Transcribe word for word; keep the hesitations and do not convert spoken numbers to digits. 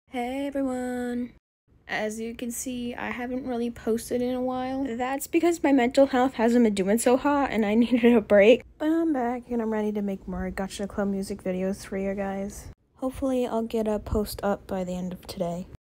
Hey everyone! As you can see, I haven't really posted in a while. That's because my mental health hasn't been doing so hot and I needed a break. But I'm back and I'm ready to make more Gotcha Club music videos for you guys. Hopefully I'll get a post up by the end of today.